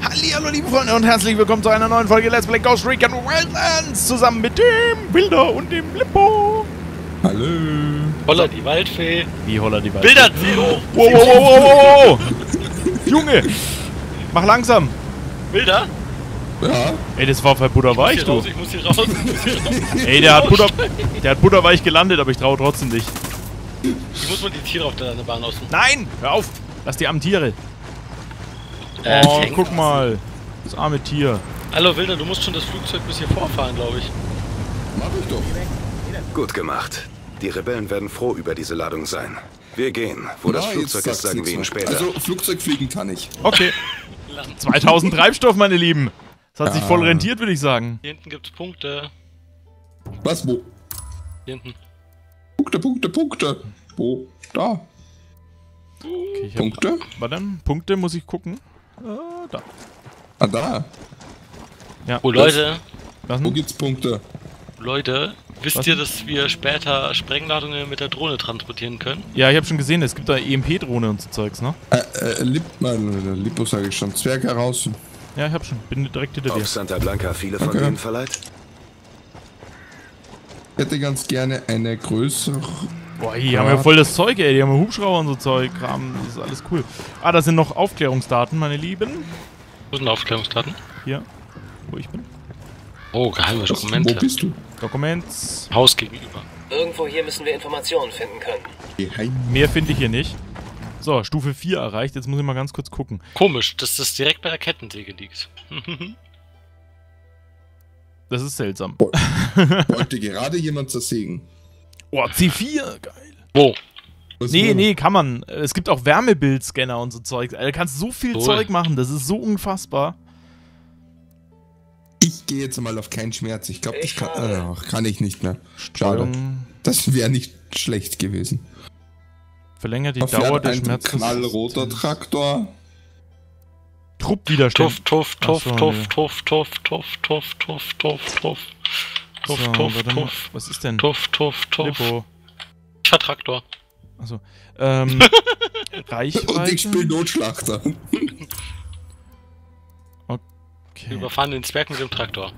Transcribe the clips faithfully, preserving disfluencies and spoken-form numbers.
Hallihallo liebe Freunde und herzlich willkommen zu einer neuen Folge Let's Play Ghost Recon Wildlands zusammen mit dem Wilder und dem Lippo. Hallo. Holla die Waldfee. Wie Holla die Waldfee? Wilder, zieh hoch. Wow, wow, wow, wow, wow. Junge, mach langsam. Wilder? Ja. Ey, das war voll butterweich, du. Ich muss hier raus, ich muss hier raus. Ey, der hat, Butter, der hat butterweich gelandet, aber ich traue trotzdem nicht. Ich muss mal die Tiere auf der Bahn außen. Nein, hör auf. Lass die armen Tiere. Äh, Oh, Tank. guck mal. Das arme Tier. Hallo Wilder, du musst schon das Flugzeug bis hier vorfahren, glaube ich. Mach ich doch. Gut gemacht. Die Rebellen werden froh über diese Ladung sein. Wir gehen. Wo das Na, Flugzeug jetzt ist, sagen sag's wir Ihnen nicht so. später. Also, Flugzeug fliegen kann ich. Okay. zweitausend Treibstoff, meine Lieben. Das hat sich voll rentiert, würde ich sagen. Hier hinten gibt's Punkte. Was, wo? Hier hinten. Punkte, Punkte, Punkte. Wo? Da. Okay, ich hab, Punkte? warte, Punkte muss ich gucken. Ah, da. Ah, da. Ja. Oh Leute, Was Wo denn? gibt's Punkte? Leute, wisst Was ihr, denn? dass wir später Sprengladungen mit der Drohne transportieren können? Ja, ich habe schon gesehen, es gibt da E M P-Drohne und so Zeugs, ne? Äh, äh, Lip, nein, Lippo sage ich schon. Zwerg heraus. Ja, ich hab schon. Bin direkt hinter dir. Auf Santa Blanca viele von Okay. Ihnen verleiht? Ich hätte ganz gerne eine größere. Boah, die haben ja voll das Zeug, ey. Die haben ja Hubschrauber und so Zeug. Kram. Das ist alles cool. Ah, da sind noch Aufklärungsdaten, meine Lieben. Wo sind Aufklärungsdaten? Hier, wo ich bin. Oh, geheime Dokumente. Wo bist du? Documents. Haus gegenüber. Irgendwo hier müssen wir Informationen finden können. Geheim. Mehr finde ich hier nicht. So, Stufe vier erreicht. Jetzt muss ich mal ganz kurz gucken. Komisch, dass das direkt bei der Kettensäge liegt. Das ist seltsam. Wollte gerade jemand zersägen. Oh, C vier. Geil. Wo? Was Nee, war? nee, kann man. Es gibt auch Wärmebildscanner und so Zeug. Alter, du kannst so viel Cool. Zeug machen. Das ist so unfassbar. Ich gehe jetzt mal auf keinen Schmerz. Ich glaube, das Ich kann, habe. äh, kann ich nicht mehr. Schade. Steuerung. Das wäre nicht schlecht gewesen. Verlängert die Da Dauer fährt der ein Schmerz. knallroter Traktor. Truppwiderstand. Tuff, tuff, tuff, Ach so, tuff, nee. tuff, tuff, tuff, tuff, tuff, tuff, tuff. Tuff, So, tuff, warte mal. tuff. Was ist denn? Tuff, tuff, tuff. Lippo. Ich fahr Traktor. Achso. Ähm, Und ich Reichweite. spiele Notschlachter. Okay. Wir überfahren den Zwerg mit dem Traktor.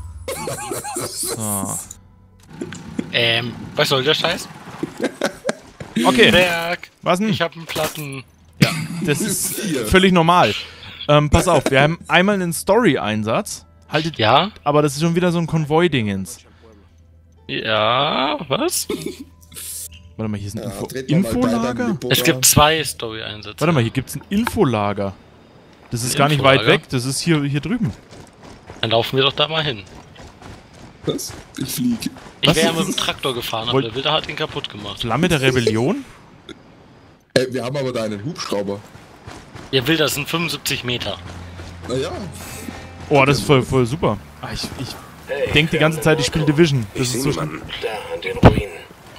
So. Ähm, was soll der Scheiß? Okay. Zwerg, Was denn? ich hab einen Platten. Ja, das ist Vier. völlig normal. Ähm, pass auf, wir haben einmal einen Story-Einsatz. Haltet, Ja? aber das ist schon wieder so ein Konvoi-Dingens. Ja, was? Warte mal, hier ist ein Ja, Info dreht man mal bei beim Infolager? Lippo Es da. gibt zwei Story-Einsätze. Warte mal, hier gibt's ein Infolager. Das ist Ein gar nicht weit Infolager? weg, das ist hier, hier drüben. Dann laufen wir doch da mal hin. Was? Ich fliege. Ich Was? wäre ja mit dem Traktor gefahren, aber Wollt- der Wilder hat ihn kaputt gemacht. Flamme der Rebellion? Äh, wir haben aber da einen Hubschrauber. Ja, Wilder, das sind fünfundsiebzig Meter. Naja. Oh, das ist voll, voll super. Ah, ich ich Hey, denke die wir ganze haben Zeit, den ich spiele Marco. Division. Ich Das sehe ist so schlimm. niemanden. Da an den Ruinen.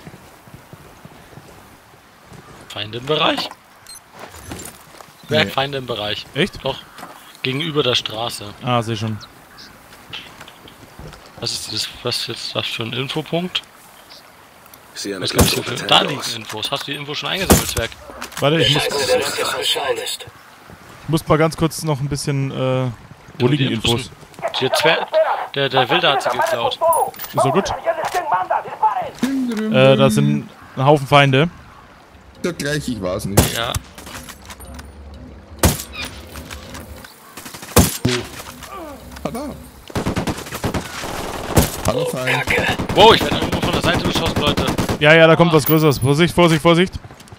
Feinde im Bereich? Zwerg, Nee. Feinde im Bereich. Echt? Doch. Gegenüber der Straße. Ah, sehe schon. Was ist das? Was ist jetzt das für ein Infopunkt? Ich sehe eine Was gibt's kleine hier für? Gruppe Da Tank liegen aus. Infos. Hast du die Info schon eingesammelt, Zwerg? Warte, ich muss, Scheiße, der ist jetzt Bescheid ist. ich muss mal ganz kurz noch ein bisschen, äh, wo liegen die Infos? Der Zwerg, der, der Wilder hat sie geklaut. Ist so gut. Äh, da sind ein Haufen Feinde. Ja, gleich, ich weiß nicht. Ja. Ah, da. Hallo, Feind. Wow, ich werde irgendwo von der Seite geschossen, Leute. Ja, ja, da kommt was Größeres. Vorsicht, Vorsicht, Vorsicht.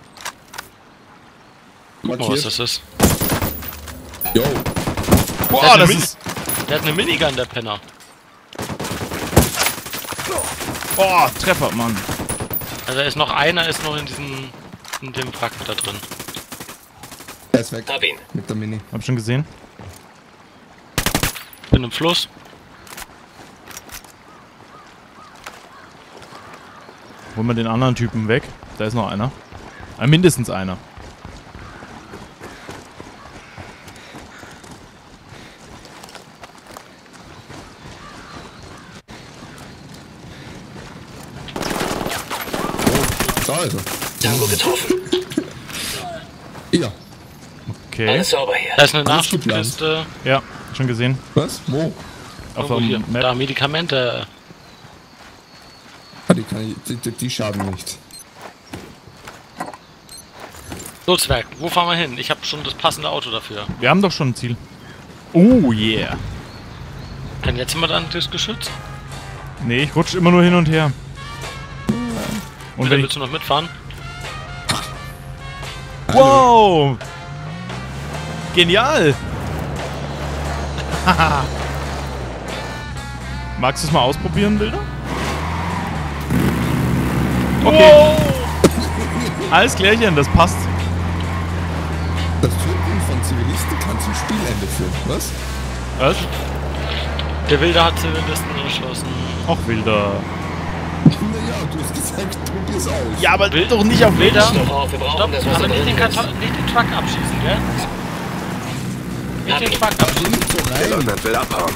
Guck mal, was das ist. Yo. Boah, Der hat das eine ist... Der hat eine Minigun, der Penner. Boah, Treffer, Mann. Also da ist noch einer, ist noch in diesem, in dem Wrack da drin. Er ist weg. Hab ihn. Mit der Mini. Hab schon gesehen. Bin im Fluss. Holen wir den anderen Typen weg. Da ist noch einer. Äh, mindestens einer. Da ist er. Tango getroffen. Ja. Okay. Alles sauber hier. Da ist eine Alles geplant. Nachschubkiste. Ja, schon gesehen. Was? Wo? Auf Irgendwo hier. der Map. Da, Medikamente. Ah, die, kann ich, die, die, die schaden nicht. So, Zwerg, wo fahren wir hin? Ich habe schon das passende Auto dafür. Wir haben doch schon ein Ziel. Oh yeah. Kann jetzt jemand an das Geschütz? Nee, ich rutsche immer nur hin und her. Und Oder wenn ich, willst du noch mitfahren? wow! Genial! Haha. Magst du es mal ausprobieren, Bilder? Okay. Alles klärchen, das passt. Das Töten von Zivilisten kann zum Spielende führen. Was? Was? Der Wilder hat Zivilisten erschossen. Auch Wilder. Naja, du hast gesagt, probier's aus. Ja, aber Wild- doch nicht auf Wilder? Wilder. Doch auf, wir brauchen Stopp, das, was aber da nicht den, drin ist. Karton, nicht den Truck abschießen, gell? Nicht den Truck Geh abschießen. nicht so Der rein. Leutnant will abhauen.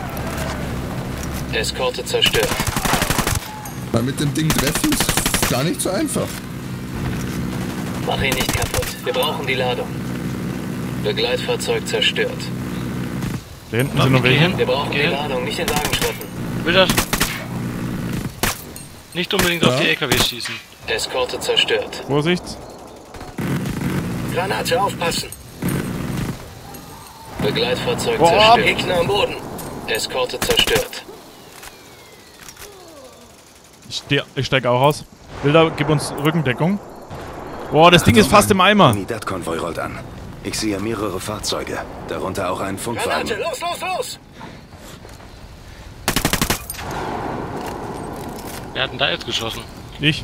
Eskorte zerstört. Weil mit dem Ding treffen ist gar nicht so einfach. Mach ihn nicht kaputt. Wir brauchen die Ladung. Begleitfahrzeug zerstört. Da hinten sind noch Geh welche. hin. Wir brauchen Geh die hin. Ladung, nicht den Wagen schleppen. Wilder. Nicht unbedingt auf Ja. die L K Ws schießen. Eskorte zerstört. Vorsicht. Granate, aufpassen. Begleitfahrzeug Boah. zerstört. Gegner am Boden. Eskorte zerstört. Ich, steh, ich steig auch raus. Wilder, gib uns Rückendeckung. Boah, das Ding ist fast im Eimer. Unidad-Konvoi rollt an. Ich sehe mehrere Fahrzeuge, darunter auch einen Funkwagen. Granate, los, los, los! Wer hat denn da jetzt geschossen? Ich.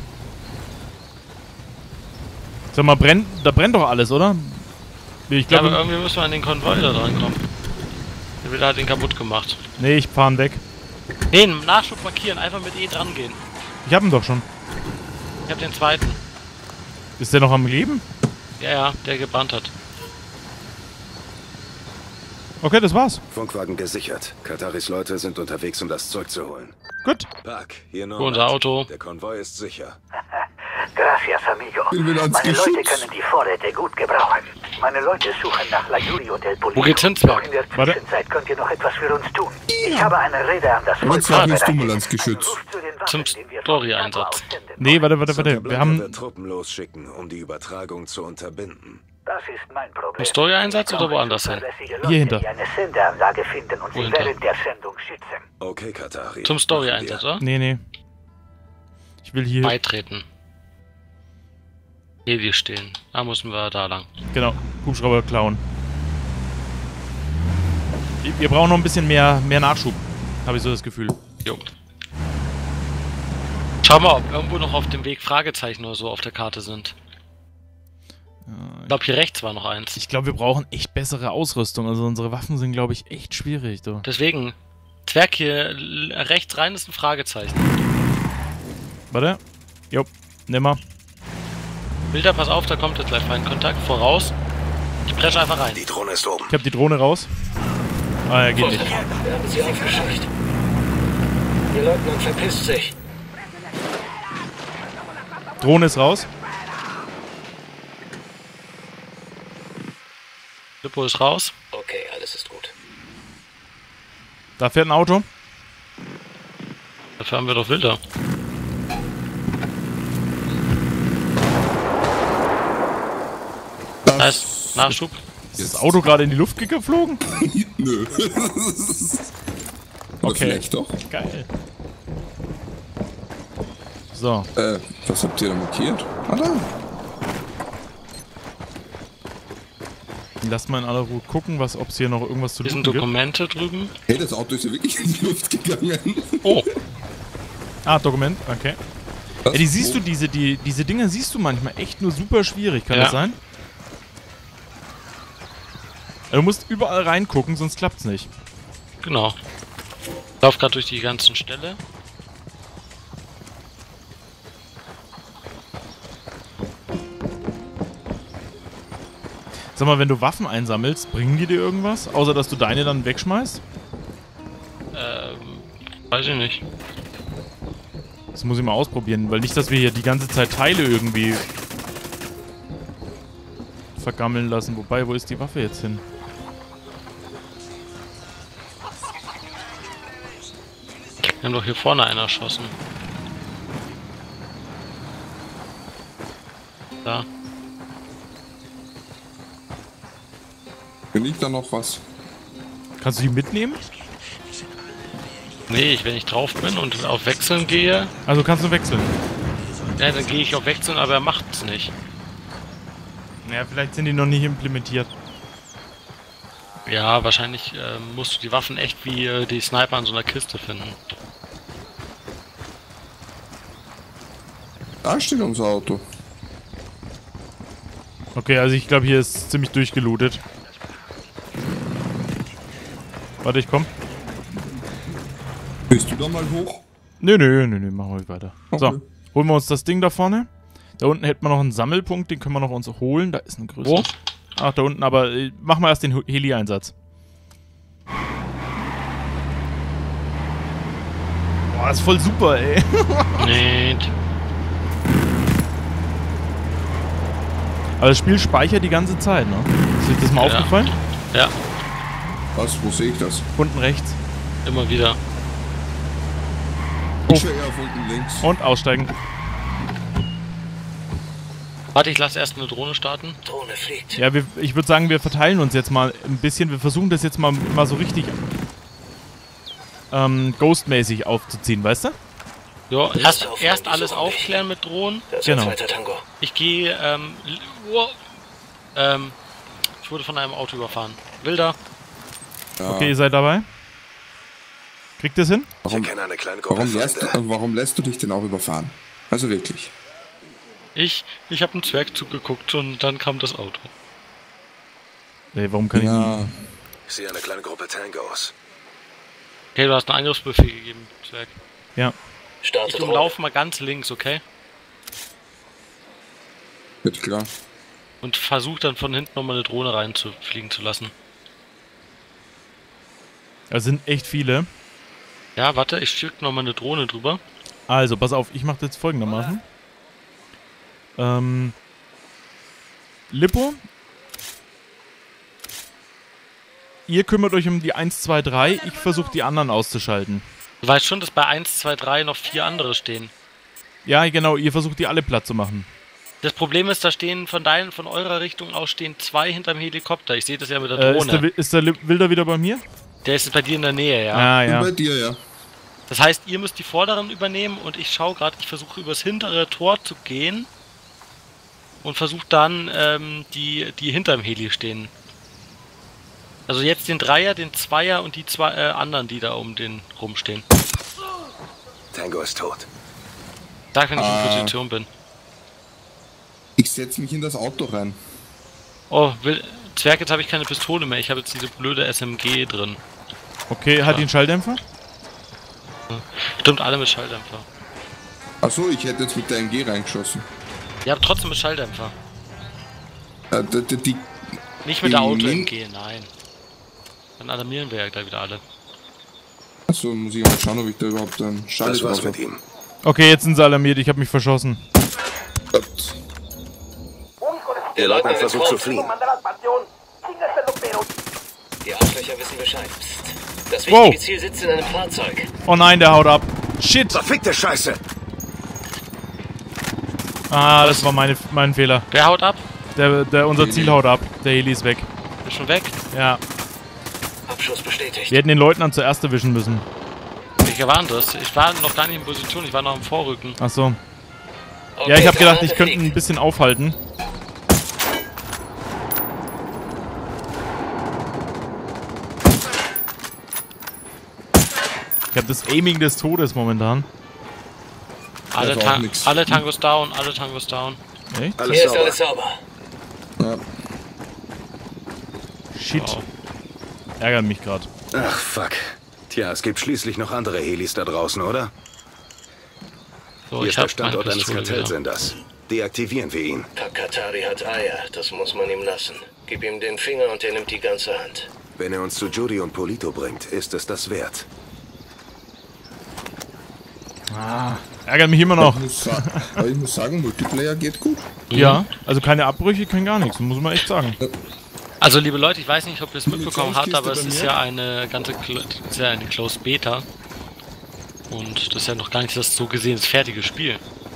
Sag mal, brennt, da brennt doch alles, oder? Ich Ja, aber glaube, irgendwie müssen wir an den Konvoi da drankommen. Der Wilder hat den kaputt gemacht. nee, ich fahren weg. Nee, einen Nachschub markieren, einfach mit E dran gehen. Ich hab ihn doch schon. Ich hab den zweiten. Ist der noch am Leben? Ja, ja, der gebrannt hat. Okay, das war's. Funkwagen gesichert. Kataris Leute sind unterwegs, um das Zeug zu holen. Gut. Park, hier noch. Unser Auto. Der Konvoi ist sicher. Gracias, amigo. Will wieder ans Meine Leute Geschütz. können die Vorräte gut gebrauchen. Meine Leute suchen nach La Yuri und El Polico. Wo geht's hin, Zwerg? Doch in der Warte. Zwischenzeit könnt ihr noch etwas für uns tun. Ich habe eine Rede an das Aber Volk zwar nicht du vorbereitet. mal ans Geschütz. Ein Ruf zu den Waffen, Zum den wir von Story-Einsatz. Chicago aussenden Nee, warte, warte, warte. Santa Wir Blanca haben... wird Truppen losschicken, um die Übertragung zu unterbinden. Das ist mein Problem. Im Story-Einsatz oder Ich brauche woanders hin? zuverlässige Leute, Hier hinter. die eine Sendeanlage finden und sie Wohinter? während der Sendung schützen. Okay, Katari. Zum machen Story-Einsatz, wir. oder? Nee, nee. Ich will hier... Beitreten. Heli stehen. Da müssen wir da lang. Genau. Hubschrauber klauen. Wir- Wir brauchen noch ein bisschen mehr, mehr Nachschub. Habe ich so das Gefühl. Jo. Schau mal, ob irgendwo noch auf dem Weg Fragezeichen oder so auf der Karte sind. Ich glaube, hier rechts war noch eins. Ich glaube, wir brauchen echt bessere Ausrüstung. Also unsere Waffen sind, glaube ich, echt schwierig. Du. Deswegen, Zwerg hier l- rechts rein ist ein Fragezeichen. Warte. Jo. Nimm mal. Bilder, pass auf, da kommt jetzt gleich Feindkontakt. Voraus. Ich presche einfach rein. Die Drohne ist oben. Ich habe die Drohne raus. Ah, ja, geht nicht. Wir haben sie aufgescheucht. Der Leutnant verpisst sich. Drohne ist raus. Lippo ist raus. Okay, alles ist gut. Da fährt ein Auto. Dafür haben wir doch Wilder. Da ist Nachschub. Ist das Auto gerade in die Luft geflogen? Nö. Oder Okay. vielleicht doch. Geil. So. Äh, was habt ihr da markiert? Ah, da. Lass mal in aller Ruhe gucken, was, ob es hier noch irgendwas zu Hier sind tun gibt. Dokumente drüben. Hey, das Auto ist ja wirklich in die Luft gegangen. Oh, Ah, Dokument, okay. Was? Ja, die siehst Wo? du, diese, die, diese Dinger siehst du manchmal echt nur super schwierig, kann Ja. das sein? Du musst überall reingucken, sonst klappt's nicht. genau. Ich lauf gerade durch die ganzen Ställe. Sag mal, wenn du Waffen einsammelst, bringen die dir irgendwas? Außer, dass du deine dann wegschmeißt? Ähm, weiß ich nicht. Das muss ich mal ausprobieren, weil nicht, dass wir hier die ganze Zeit Teile irgendwie vergammeln lassen. Wobei, wo ist die Waffe jetzt hin? Wir haben doch hier vorne einen erschossen. Da. Bin ich da noch was? Kannst du die mitnehmen? Nee, ich, wenn ich drauf bin und auf Wechseln gehe, Also kannst du wechseln. ja, dann gehe ich auf Wechseln, aber er macht's nicht. Naja, vielleicht sind die noch nicht implementiert. Ja, wahrscheinlich äh, musst du die Waffen echt wie äh, die Sniper an so einer Kiste finden. Da steht unser Auto. Okay, also ich glaube, hier ist ziemlich durchgelootet. Warte, ich komm. Bist du da mal hoch? Nö, nö, nö, nö, machen wir weiter. Okay. So, holen wir uns das Ding da vorne. Da unten hätten wir noch einen Sammelpunkt, den können wir noch uns holen. Da ist ein größerer. Wo? Ach, da unten, aber äh, machen wir erst den Heli-Einsatz. Boah, das ist voll super, ey. Nicht. Aber das Spiel speichert die ganze Zeit, ne? Ist euch das mal Ja. aufgefallen? Ja, Was? Wo sehe ich das? Unten rechts. immer wieder. Oh. Ich wäre eher auf unten links. Und aussteigen. Warte, ich lasse erst eine Drohne starten. Drohne fliegt. Ja, wir, ich würde sagen, wir verteilen uns jetzt mal ein bisschen. Wir versuchen das jetzt mal, mal so richtig ähm, Ghost-mäßig aufzuziehen, weißt du? Ja, erst, auf, erst die alles suchen mich. aufklären mit Drohnen. Das ist Genau. ein zweiter Tango. Ich gehe, ähm, l- oh, ähm, ich wurde von einem Auto überfahren. Wilder. Ja. Okay, ihr seid dabei? Kriegt ihr es hin? Warum, Ich kenne eine kleine Gruppe warum, lässt, Feinde. äh, warum lässt du dich denn auch überfahren? Also wirklich. Ich, ich habe einen Zwerg zugeguckt und dann kam das Auto. Nee, warum kann ich Ja. nicht? Ich sehe eine kleine Gruppe Tangos. Okay, du hast einen Angriffsbefehl gegeben, Zwerg. Ja. Starte Ich Drohne. umlaufe mal ganz links, okay? Wird klar. Und versuche dann von hinten nochmal eine Drohne reinzufliegen zu lassen. Da sind echt viele. Ja, warte, ich schicke nochmal eine Drohne drüber. Also, pass auf, ich mache jetzt folgendermaßen. Ähm. Lippo. Ihr kümmert euch um die eins, zwei, drei. Ich versuche die anderen auszuschalten. Du weißt schon, dass bei eins, zwei, drei noch vier andere stehen. Ja, genau, ihr versucht die alle platt zu machen. Das Problem ist, da stehen von deinen, von eurer Richtung aus stehen zwei hinterm Helikopter. Ich sehe das ja mit der Äh, ist, Drohne. der, Wi- ist der Li- Wilder wieder bei mir? Der ist bei dir in der Nähe, ja. Ah, Bin ja. bei dir, ja. Das heißt, ihr müsst die vorderen übernehmen und ich schaue gerade, ich versuche übers hintere Tor zu gehen und versuche dann ähm, die, die hinterm Heli stehen. Also jetzt den Dreier, den Zweier und die zwei äh, anderen, die da um den rumstehen. Tango ist tot. Sag, wenn ich Ah. in Position bin. Ich setze mich in das Auto rein. Oh, will, Zwerg, jetzt habe ich keine Pistole mehr. Ich habe jetzt diese blöde S M G drin. Okay, hat die einen Schalldämpfer? Stimmt, alle mit Schalldämpfer. Achso, ich hätte jetzt mit der M G reingeschossen. Ja, aber trotzdem mit Schalldämpfer. Äh, die, die, die, Nicht mit der Die Auto-M Min- G, nein. Dann alarmieren wir ja gleich wieder alle. achso, muss ich mal schauen, ob ich da überhaupt einen Schall Das war's drauf mit habe. ihm. Okay, jetzt sind sie alarmiert, ich habe mich verschossen. Gott. Der Leutnant versucht zu fliehen. Die Arschlöcher wissen Bescheid. Psst. Das Wow. wichtige Ziel sitzt in einem Fahrzeug. Oh nein, der haut ab. Shit! Verfickte Scheiße! Ah, das war meine, mein Fehler. Wer haut ab? Der, der, unser Heli. Ziel haut ab. Der Heli ist weg. Ist schon weg? Ja. Abschuss bestätigt. Wir hätten den Leutnant zuerst erwischen müssen. Welcher war denn das? Ich war noch gar nicht in Position, ich war noch am Vorrücken. Ach so. Okay, Ja, ich habe gedacht, Granate ich könnte fliegt. ein bisschen aufhalten. Ich habe das Aiming des Todes momentan. Alle, ist auch Ta nix. alle Tangos down, alle Tangos down. Echt? Alles Hier ist sauber. alles sauber. Ja. Shit. Wow. Ärgert mich gerade. Ach, fuck. Tja, es gibt schließlich noch andere Helis da draußen, oder? So, Hier ich ist der habe Standort eines Kartells wieder. in das. Deaktivieren wir ihn. Takatari hat Eier, das muss man ihm lassen. Gib ihm den Finger und er nimmt die ganze Hand. Wenn er uns zu Judy und Polito bringt, ist es das wert. Ah, ärgert mich immer noch. Ich muss, sa aber ich muss sagen, Multiplayer geht gut. Ja, also keine Abbrüche, kein gar nichts, muss man echt sagen. Also liebe Leute, ich weiß nicht, ob ihr es Die mitbekommen habt, aber es bei ist mir? ja eine ganze Clo ist ja eine Closed Beta. Und das ist ja noch gar nicht das so gesehen das fertige Spiel.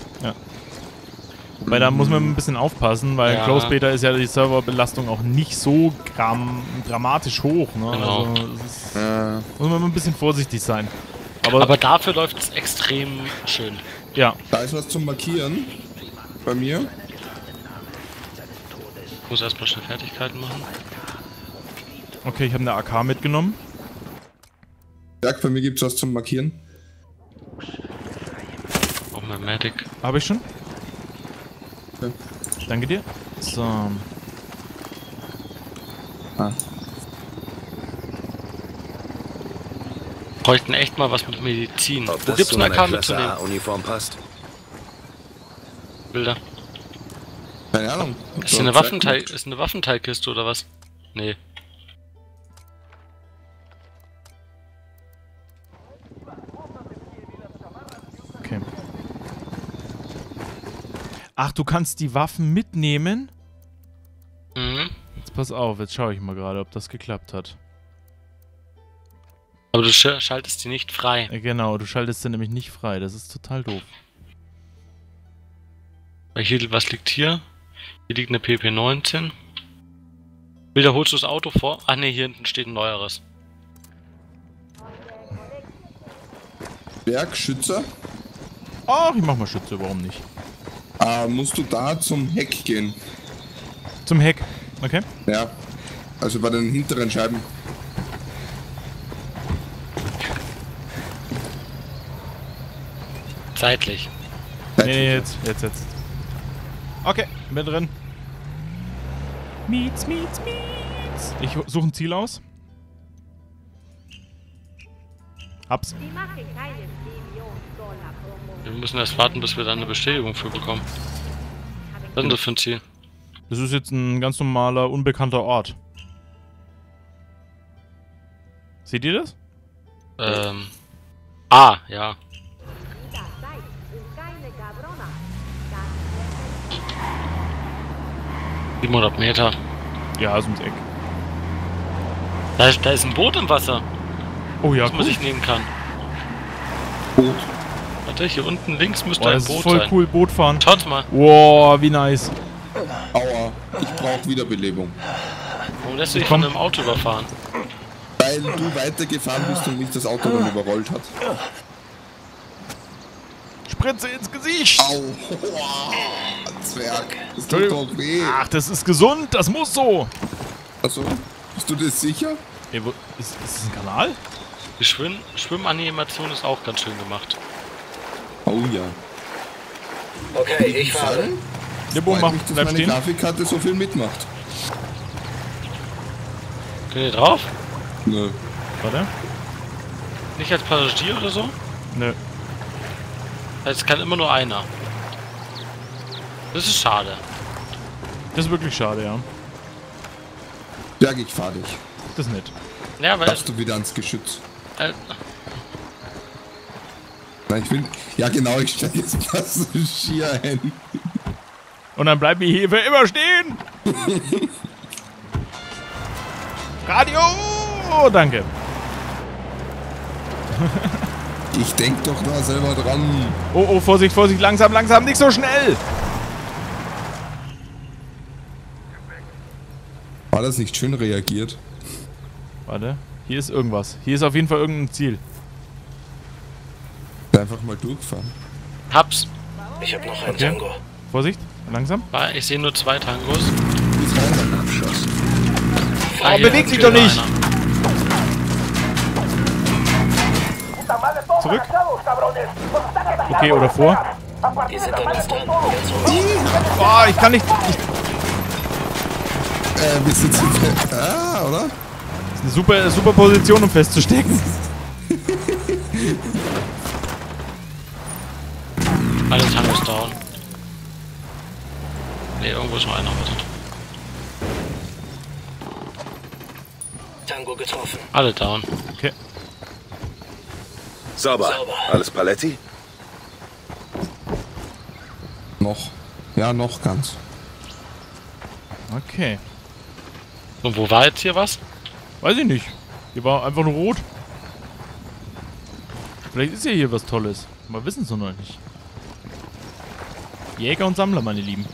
Wobei da muss man ein bisschen aufpassen, weil Ja. Closed Beta ist ja die Serverbelastung auch nicht so gram dramatisch hoch. Ne? Genau. Also es ist, Äh, muss man ein bisschen vorsichtig sein. Aber, Aber dafür läuft es extrem schön. ja, da ist was zum Markieren. Bei mir. Ich muss erstmal schnell Fertigkeiten machen. okay, ich habe eine A K mitgenommen. Berg, bei mir gibt es was zum Markieren. Auch mal Medic. Habe ich schon? Ja. Danke dir. So. Ah. Bräuchten echt mal was mit Medizin. Ob Wo das gibt's zu eine meiner A K Klasse mitzunehmen? A-Uniform passt? Bilder. Keine Ahnung. Ist eine Waffenteil ist eine Waffenteilkiste oder was? Nee. Okay. Ach, du kannst die Waffen mitnehmen? Mhm. Jetzt pass auf, jetzt schaue ich mal gerade, ob das geklappt hat. Aber du sch schaltest die nicht frei. Äh, genau, du schaltest sie nämlich nicht frei. Das ist total doof. Weil hier, was liegt hier? Hier liegt eine P P neunzehn. Wiederholst du das Auto vor? Ach ne, hier hinten steht ein neueres. Bergschützer. Ach, ich mach mal Schütze, warum nicht? Äh, musst du da zum Heck gehen. Zum Heck. Okay. Ja. Also bei den hinteren Scheiben. Zeitlich. Nee, nee, jetzt, jetzt, jetzt. Okay, bin drin. Meets, meets, meets. Ich suche ein Ziel aus. Hab's. Wir müssen erst warten, bis wir da eine Bestätigung für bekommen. Was ist denn das für ein Ziel? Das ist jetzt ein ganz normaler, unbekannter Ort. Seht ihr das? Ähm. Ah, ja. siebenhundert Meter. Ja, ist ums Eck. Da ist, da ist ein Boot im Wasser, Oh ja, das man cool. sich nehmen kann. Boot. Warte, hier unten links müsste Boah, ein das ist Boot voll sein. cool, Boot fahren. Schaut mal, Wow, wie nice. Aua. Ich brauche Wiederbelebung. warum lässt du dich Komm. von einem Auto überfahren? Weil du weitergefahren bist und mich das Auto dann überrollt hat. Spritze ins Gesicht. Au. Wow. Zwerg. Das tut Entschuldigung. doch weh. Ach, das ist gesund, das muss so. Achso. Bist du dir sicher? Ey, wo, ist, ist das ein Kanal? Die Schwimm Schwimmanimation ist auch ganz schön gemacht. Oh ja. Okay, ich fahre. Sagen, Nibbo, freut mach, mich, dass bleib meine stehen. Grafikkarte so viel mitmacht. Könnt ihr drauf? Nö. Warte. Nicht als Passagier oder so? Nö. Es kann immer nur einer. Das ist schade. Das ist wirklich schade, ja. Berg, ich fahr dich. Das ist nett. Ja, weil. Darfst du wieder ans Geschütz? Äh, Nein, ich will. Ja, genau, ich stelle jetzt Passagier ein. Und dann bleiben wir hier für immer stehen. Radio! Danke. Ich denk doch da selber dran. Oh, oh, Vorsicht, Vorsicht, langsam, langsam, nicht so schnell. War das nicht schön reagiert? Warte, hier ist irgendwas. Hier ist auf jeden Fall irgendein Ziel. Einfach mal durchfahren. hab's. Ich habe noch einen Okay. Tango. Vorsicht, langsam. War- Ich sehe nur zwei Tangos. Bis rein. Abschuss. Ah, Oh, hier beweg dich steht doch nicht. einer. Zurück. Okay, oder vor. Die sind an uns dran. Ganz hoch. Boah, ich kann nicht. Ich, Äh, wir sind zu fett. Ah, oder? das ist eine super, super Position, um festzustecken. Alle Tangos down. Ne, irgendwo ist noch einer. Warte. Tango getroffen. Alle down. Okay. Sauber. Sauber. Alles Paletti? Noch. Ja, noch ganz. Okay. Und wo war jetzt hier was? Weiß ich nicht. Hier war einfach nur rot. Vielleicht ist ja hier was Tolles. Wir wissen es noch nicht. Jäger und Sammler, meine Lieben.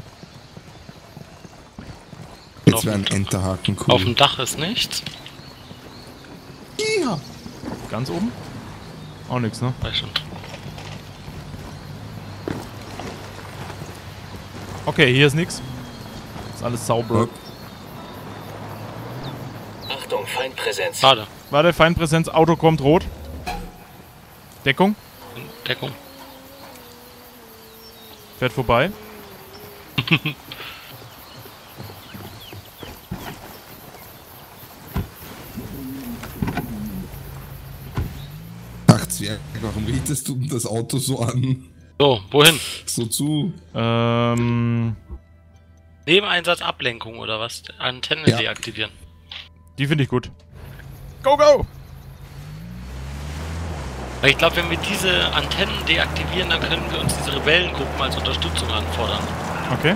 Jetzt wäre ein Enterhaken cool. Auf dem Dach ist nichts. Ja. Ganz oben? Auch nichts, ne? Weiß schon. Okay, hier ist nichts. Ist alles sauber. Achtung, Feindpräsenz. Schade. Warte, Feindpräsenz, Auto kommt rot. Deckung. Deckung. Fährt vorbei. Ach, Zwerg, warum richtest du das Auto so an? So, wohin? So zu. Ähm, Nebeneinsatz Ablenkung oder was? Antenne Ja. deaktivieren. die finde ich gut. Go, go! Weil ich glaube, wenn wir diese Antennen deaktivieren, dann können wir uns diese Rebellengruppen als Unterstützung anfordern. Okay.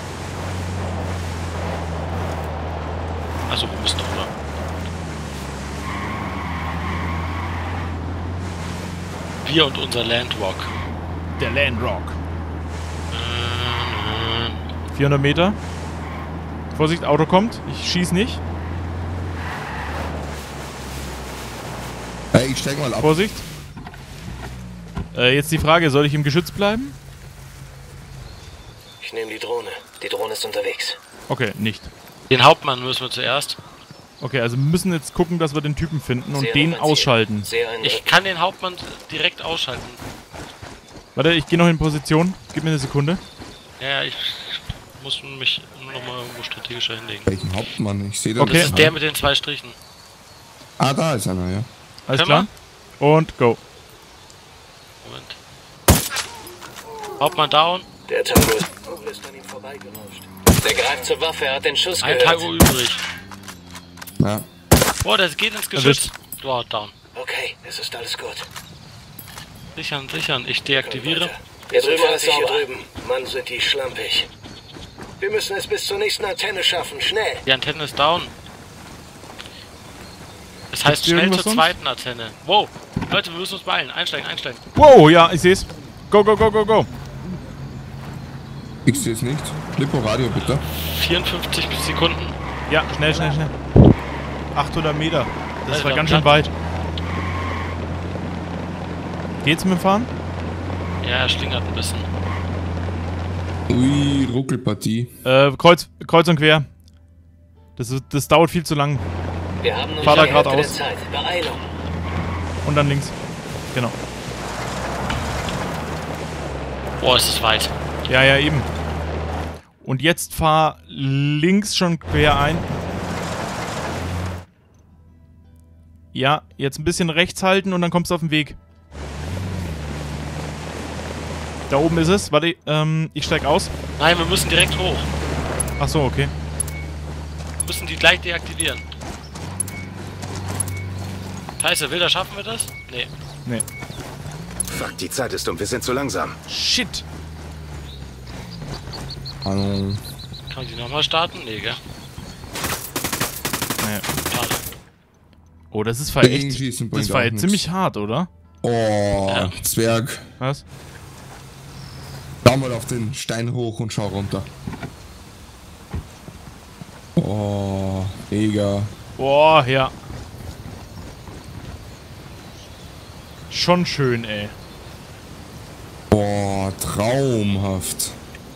Also wir müssen rüber. Wir und unser Landrock. Der Landrock. vierhundert Meter. Vorsicht, Auto kommt. Ich schieß nicht. Hey, ich steig mal ab. Vorsicht. Äh, jetzt die Frage, soll ich im Geschütz bleiben? Ich nehme die Drohne. Die Drohne ist unterwegs. Okay, nicht. Den Hauptmann müssen wir zuerst. Okay, also wir müssen jetzt gucken, dass wir den Typen finden und Sehr den offensiv. ausschalten. Sehr ein Ich kann den Hauptmann direkt ausschalten. Warte, ich gehe noch in Position. Gib mir eine Sekunde. Ja, ja, ich muss mich nochmal irgendwo strategischer hinlegen. Welchen Hauptmann? Ich sehe da Okay. Das nicht. ist der mit den zwei Strichen. Ah, da ist einer, ja. Alles Können klar? Und go. Moment. Hauptmann down. Der Tango ist, oh, ist an ihm vorbeigerauscht. Der greift zur Waffe, er hat den Schuss Ein gehört. Tango übrig. Ja. Boah, der geht ins Geschütz. Boah, down. Okay, es ist alles gut. Sichern, sichern. Ich deaktiviere. Hier drüben ist hier drüben. Mann, sind die schlampig. Wir müssen es bis zur nächsten Antenne schaffen. Schnell. Die Antenne ist down. Das heißt hier schnell irgendwas zur sonst? zweiten Antenne. Wow. Leute, wir müssen uns beeilen. Einsteigen, einsteigen. Wow, ja, ich seh's. Go, go, go, go, go. Ich sehe es nicht. Flippo Radio, bitte. vierundfünfzig Sekunden. Ja, schnell, schnell, schnell. achthundert Meter. Das Alter, war ganz schön Platz. weit. Geht's mit dem Fahren? Ja, er schlingert ein bisschen. Ui, Ruckelpartie. Äh, Kreuz, Kreuz und quer. Das, ist, das dauert viel zu lang. Wir haben noch Fahr da die Hälfte geradeaus. der Zeit. Beeilung. Und dann links. Genau. Boah, ist das weit. Ja, ja, eben. Und jetzt fahr links schon quer ein. Ja, jetzt ein bisschen rechts halten und dann kommst du auf den Weg. Da oben ist es. Warte, ähm, ich steig aus. Nein, wir müssen direkt hoch. Ach so, okay. Wir müssen die gleich deaktivieren. Scheiße, Wilder, schaffen wir das? Nee. Nee. Fuck, die Zeit ist um, wir sind zu langsam. Shit. Hallo. Kann man die nochmal starten? Nee, gell? Nee. Schade. Oh, das ist Dagegen echt. schießen Das bringt war auch jetzt nix. ziemlich hart, oder? Oh, Ja. Zwerg. Was? Schau mal auf den Stein hoch und schau runter. Oh, mega. Boah, ja. Schon schön, ey. Boah, traumhaft.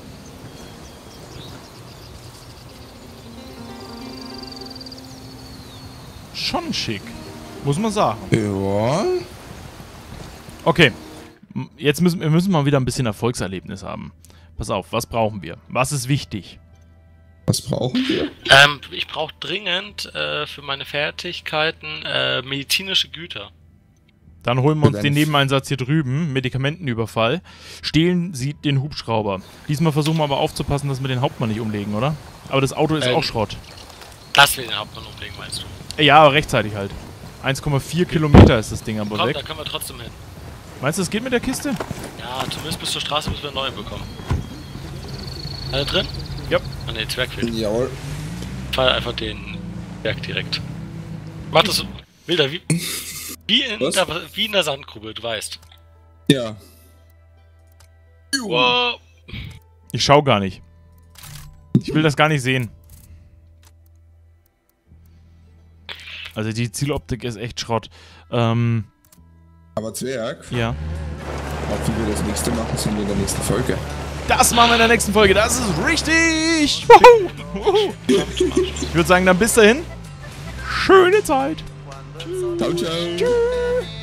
Schon schick. Muss man sagen. Ja. Okay. M- Jetzt müssen wir müssen mal wieder ein bisschen Erfolgserlebnis haben. Pass auf, was brauchen wir? Was ist wichtig? Was brauchen wir? Ähm, ich brauche dringend äh, für meine Fertigkeiten äh, medizinische Güter. Dann holen wir uns Für den deine- Nebeneinsatz hier drüben, Medikamentenüberfall. Stehlen Sie den Hubschrauber. Diesmal versuchen wir aber aufzupassen, dass wir den Hauptmann nicht umlegen, oder? Aber das Auto ist Ähm. auch Schrott. Dass wir den Hauptmann umlegen, meinst du? Ja, aber rechtzeitig halt. eins Komma vier Kilometer ist das Ding aber Komm, weg. da können wir trotzdem hin. Meinst du, das geht mit der Kiste? Ja, zumindest bis zur Straße müssen wir einen neuen bekommen. Alle drin? Ja. Ah ne, Zwerg fehlt. Jawohl. Fall einfach den Berg direkt. Mach das so. Wilder, wie, wie, in Was? der, wie in der Sandgrube, du weißt. Ja. Wow. Ich schau gar nicht. Ich will das gar nicht sehen. Also die Zieloptik ist echt Schrott. Ähm, Aber Zwerg, ja. auch wie wir das nächste machen, sind wir in der nächsten Folge. Das machen wir in der nächsten Folge. Das ist richtig. Wuhu. Wuhu. Ich würde sagen, dann bis dahin. Schöne Zeit. Ciao, ciao. Tschüss.